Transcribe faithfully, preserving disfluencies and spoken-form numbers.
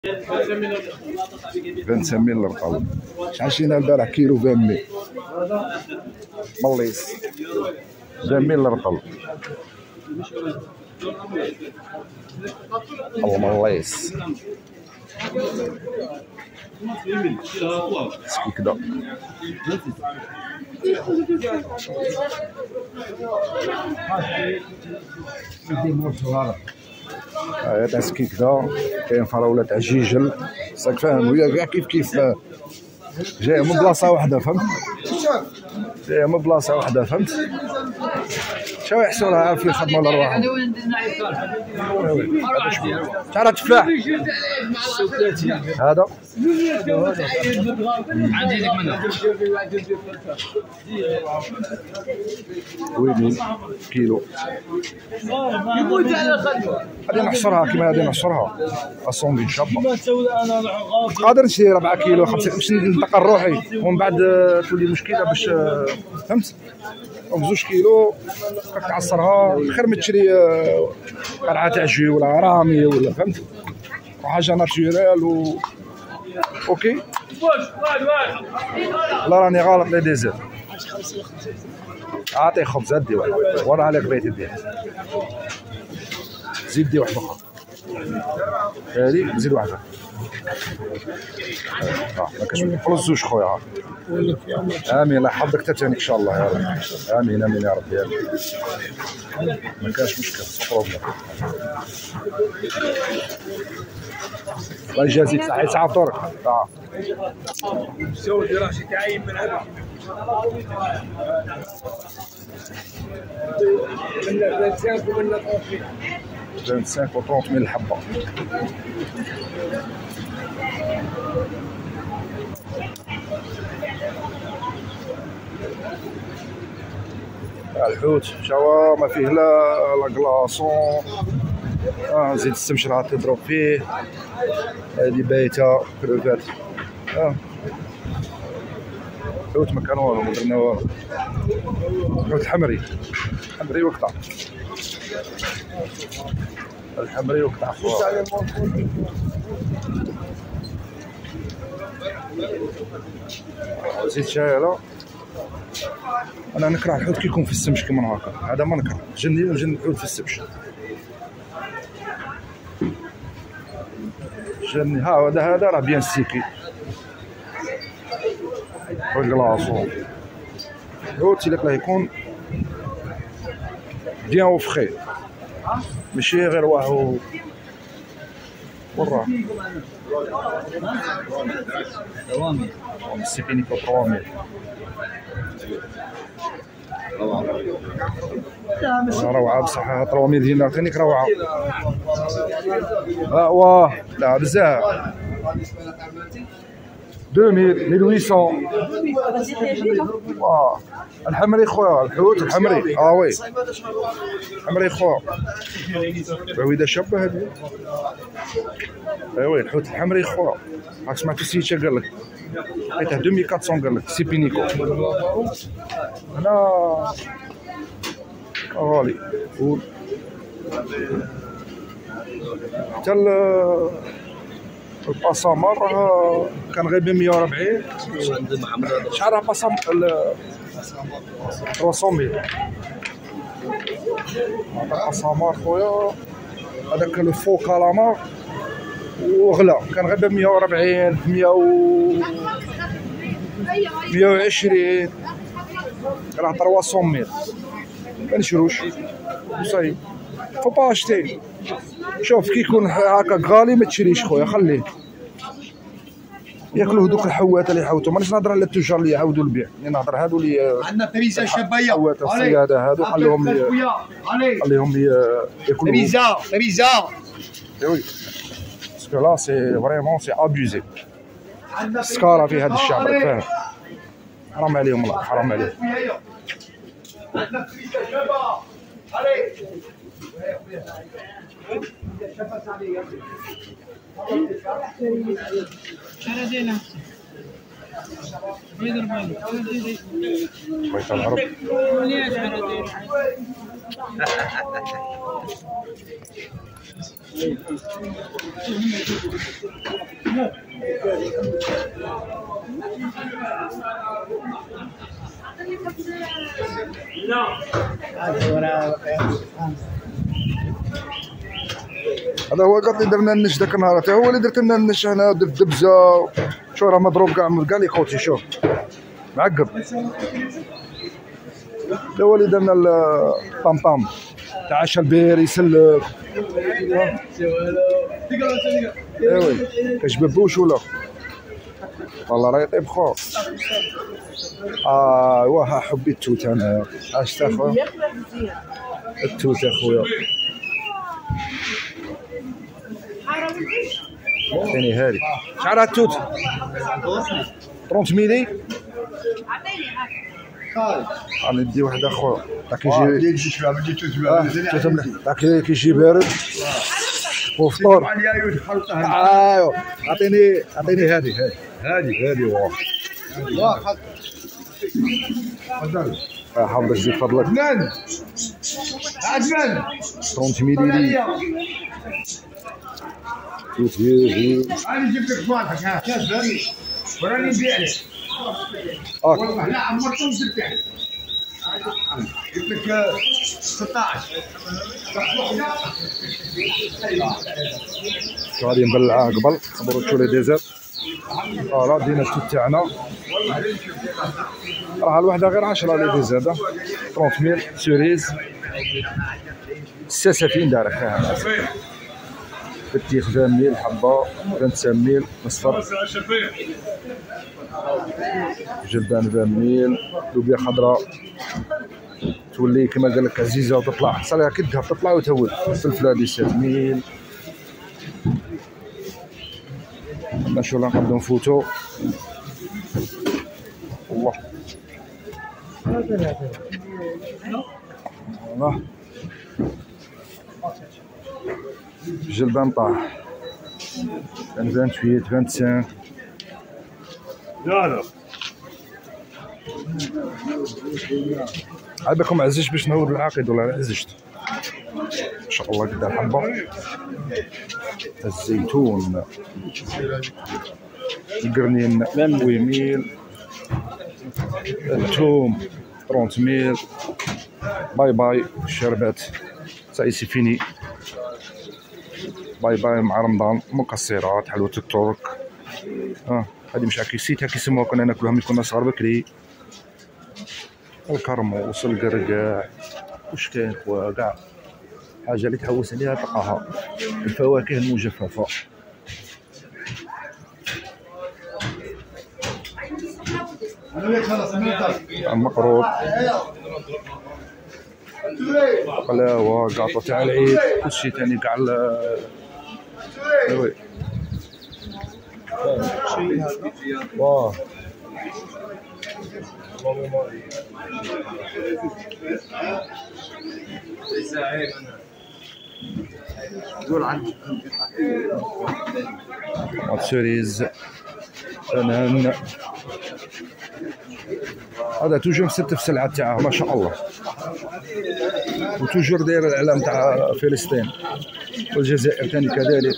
خمسين ميل الرقم. شحال شرينا البارح؟ كيلو عشرين ميل. مليص عشرين ميل الرقم. المليص سكيكدا. هذا تاع سكيكدا. كاين فراوله تاع جيجل. راك فاهم ويا كاع كيف كيف جايه من بلاصه واحده، فهمت؟ جايه من بلاصه واحده، فهمت؟ شنو يحسوا لها في خدمه ولا رواحهم؟ شحال هاد التفاح؟ هذا عندي لك منه ويني كيلو. غادي نحصرها كيما غادي نحصرها الصوندي شابه. قادر نشري ربعة كيلو خمسة باش ننتقل روحي ومن بعد تولي مشكله باش فهمت. بزوج كيلو راك تعصرها خير ما تشري قرعه تاع جي ولا رامي ولا فهمت حاجه ناتشورال و اوكي. لا راني غلط لي ديزير. اعطيه خبز دي واحد وراه عليك بغيتي دير زيد دي واحد اخرى. هذه زيد واحده. اه ما كاش خلص زوج خويا. امين الله يحفظك حتى ثاني ان شاء الله يا رب. امين امين يا ربي امين. ما كاش مشكل سو بروبليم. الله يجازيك صحيح تعاف دورك تعاف. سودي راه شي تعاين من هذا من خمسة وعشرين ومن ثلاثين خمسة وثلاثين ميل الحبه. الحوت شوا ما فيه لا لا كلاصون. اه زيد السمشره تضرب فيه. هذه بايته كروفات. اه حوت ما كان والو ما درنا والو. حوت حمري حمري وقطع. الحمري وقطع خويا. زيد شايله. انا نكره الحوت كي يكون في السمش كيما هكا. هذا ما نكره. جني وجن الحوت في السمش. جني ها هذا هذا راه بيان سيكي بالكلاصون. الحوت الا يكون بيان وفخي ماشي غير واحد وراه. دوامي سيبيني كو ثلاثمية. روعه بصح ثلاثمية دينار ثانيك روعه. اه واه لا بزاف. ألفين وثمانمية. واه الحمري خويا الحوت الحمري. اه وي الحمري خويا. عويده شابه هذه. ايوا الحوت الحمري خويا. راك سمعتو سيتشا قال لك لقيته ألفين وأربعمية قال لك سيبينيكو. هنا غالي. حتى الباسامار راه كان غير ب مية وأربعين. شحال راه باسام ثلاثمية ميل. هذا باسامار خويا. هذاك الفو كالامار وغلا كان غير ب مية وأربعين مية و مية وعشرين راه ثلاثمية ميل. ما نشروش صاي فو با اشتي. شوف كي يكون هكا غالي ما تشريش خويا خليه ياكلوا هذوك الحوات اللي يحوتوا. مانيش نهضر على التجار اللي يعاودوا البيع، اللي نهضر هادو اللي عندنا فريزه شبيه حوات الصياده هادو خليهم خليهم ياكلوا فريزه فريزه. وي باسكو لا سي فريمون سي ابيوزي. السكاره في هذا الشعب فاهم. حرام عليهم الله حرام عليهم. عندنا فريزه شبه علي شردينا يضرب بالي بغيت العرب وليش شردينا هذا هو قط اللي درنا النش ذاك النهار، حتى هو اللي درت لنا النش هنا، درت دبزه. شوف راه مضروب كاع كاع لي خوتي، شوف معقب. هذا هو اللي درنا الطمطم تاع عشا البير يسلك. ايوي كجببوش ولا والله راه يطيب خو. اه واه حبي التوت انا. اش تا خويا التوت اخويا. ثاني هادي شحال التوت؟ ثلاثين ميلي. عطيني ندي واحد اخويا. تا كيجي تا كيجي بارد وفطور. ايوا عطيني عطيني هادي هادي هادي هادي واه واه تفضل. حافظك زيد فضلك. عدنان عدنان ثلاثين ميلي. توت هي انا جبت لك فاتك. ها وراني نبيع لك. والله لا عمرتهم جبت لك. جبت لك ستطاش. غادي نبلعها قبل خبروا تشوفوا لي ديزير. فوالا دينا التوت تاعنا راه الوحده غير عشرة لي ديزير. ثلاثين ميل سوريز ساسفين دارك فيها بتيخ عشرين ميل حبه، خمسة وعشرين ميل مصفر، جبان عشرين ميل، لوبيا خضراء تولي كما قال لك عزيزه وتطلع صالحه كي الذهب تطلع وتهود. الفلفله هذه ستة ميل. نشوف الله نقدروا نفوتوا والله. والله جلبان طاح كان ثمانية وعشرين خمسة وعشرين. لا لا عاد عزيز باش نهود العقد ولا عزجت ان شاء الله. قد الحبه الزيتون القرنين ثمانين ميل، الثوم ثلاثين ميل. باي باي الشربات سايسي فيني. باي باي مع رمضان. مكسرات حلوة الترك. اه هذه مش عكيسيتها كيسموها كنا ناكلوها ملي كنا صغار بكري. الكرموس القرقاع واش كاين خويا كاع حاجه اللي تحوس عليها تلقاها. الفواكه المجففه المقروط، قلاوه، كاطو تاع العيد، كلشي ثاني كاع. وي واه سوريز بنان. هذا توجور مستف السلعه تاعه ما شاء الله، وتوجور داير الاعلام تاع فلسطين والجزائر ثاني كذلك.